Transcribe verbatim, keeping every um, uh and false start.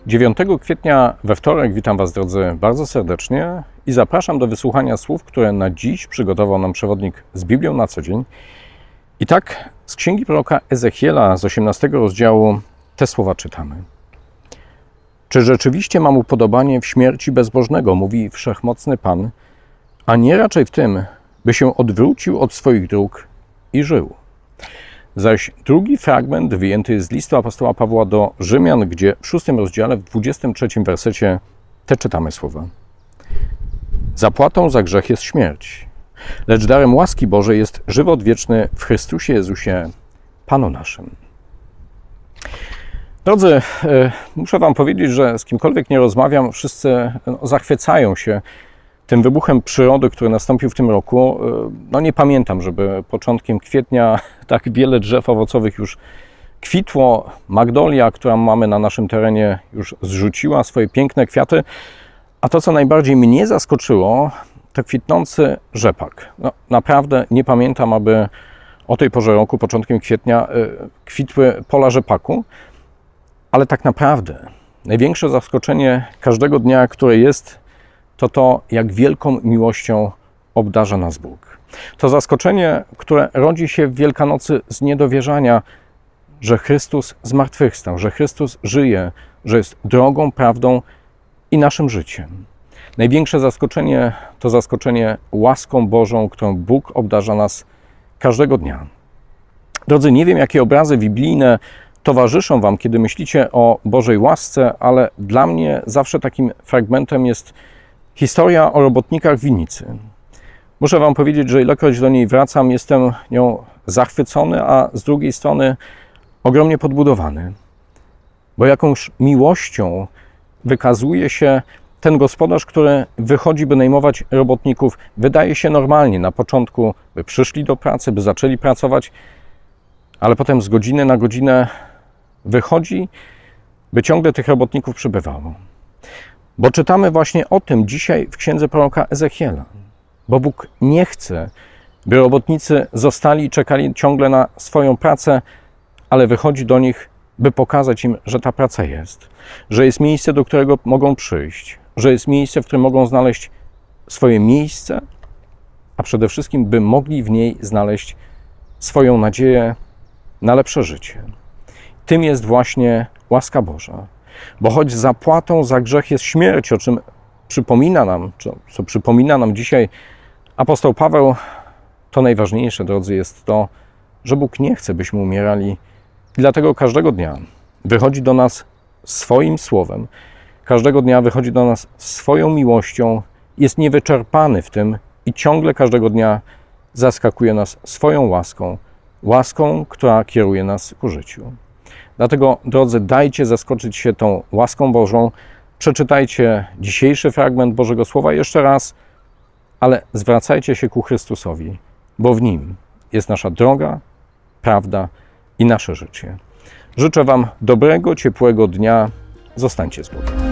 dziewiątego kwietnia we wtorek witam Was, drodzy, bardzo serdecznie i zapraszam do wysłuchania słów, które na dziś przygotował nam przewodnik z Biblią na co dzień. I tak z księgi proroka Ezechiela z osiemnastego rozdziału te słowa czytamy. Czy rzeczywiście mam upodobanie w śmierci bezbożnego, mówi Wszechmocny Pan, a nie raczej w tym, by się odwrócił od swoich dróg i żył. Zaś drugi fragment wyjęty z listu apostoła Pawła do Rzymian, gdzie w szóstym rozdziale, w dwudziestym trzecim wersecie te czytamy słowa. Zapłatą za grzech jest śmierć, lecz darem łaski Bożej jest żywot wieczny w Chrystusie Jezusie, Panu naszym. Drodzy, muszę Wam powiedzieć, że z kimkolwiek nie rozmawiam, wszyscy zachwycają się tym wybuchem przyrody, który nastąpił w tym roku. No nie pamiętam, żeby początkiem kwietnia tak wiele drzew owocowych już kwitło. Magnolia, która mamy na naszym terenie, już zrzuciła swoje piękne kwiaty. A to, co najbardziej mnie zaskoczyło, to kwitnący rzepak. No, naprawdę nie pamiętam, aby o tej porze roku, początkiem kwietnia, kwitły pola rzepaku. Ale tak naprawdę największe zaskoczenie każdego dnia, które jest, to to, jak wielką miłością obdarza nas Bóg. To zaskoczenie, które rodzi się w Wielkanocy z niedowierzania, że Chrystus zmartwychwstał, że Chrystus żyje, że jest drogą, prawdą i naszym życiem. Największe zaskoczenie to zaskoczenie łaską Bożą, którą Bóg obdarza nas każdego dnia. Drodzy, nie wiem, jakie obrazy biblijne towarzyszą Wam, kiedy myślicie o Bożej łasce, ale dla mnie zawsze takim fragmentem jest historia o robotnikach w winnicy. Muszę Wam powiedzieć, że ilekroć do niej wracam, jestem nią zachwycony, a z drugiej strony ogromnie podbudowany. Bo jakąś miłością wykazuje się ten gospodarz, który wychodzi, by najmować robotników. Wydaje się normalnie na początku, by przyszli do pracy, by zaczęli pracować, ale potem z godziny na godzinę wychodzi, by ciągle tych robotników przybywało. Bo czytamy właśnie o tym dzisiaj w księdze proroka Ezechiela. Bo Bóg nie chce, by robotnicy zostali i czekali ciągle na swoją pracę, ale wychodzi do nich, by pokazać im, że ta praca jest, że jest miejsce, do którego mogą przyjść, że jest miejsce, w którym mogą znaleźć swoje miejsce, a przede wszystkim, by mogli w niej znaleźć swoją nadzieję na lepsze życie. Tym jest właśnie łaska Boża. Bo choć zapłatą za grzech jest śmierć, o czym przypomina nam, co, co przypomina nam dzisiaj apostoł Paweł, to najważniejsze, drodzy, jest to, że Bóg nie chce, byśmy umierali. I dlatego każdego dnia wychodzi do nas swoim słowem, każdego dnia wychodzi do nas swoją miłością, jest niewyczerpany w tym i ciągle każdego dnia zaskakuje nas swoją łaską, łaską, która kieruje nas ku życiu. Dlatego, drodzy, dajcie zaskoczyć się tą łaską Bożą, przeczytajcie dzisiejszy fragment Bożego Słowa jeszcze raz, ale zwracajcie się ku Chrystusowi, bo w Nim jest nasza droga, prawda i nasze życie. Życzę Wam dobrego, ciepłego dnia. Zostańcie z Bogiem.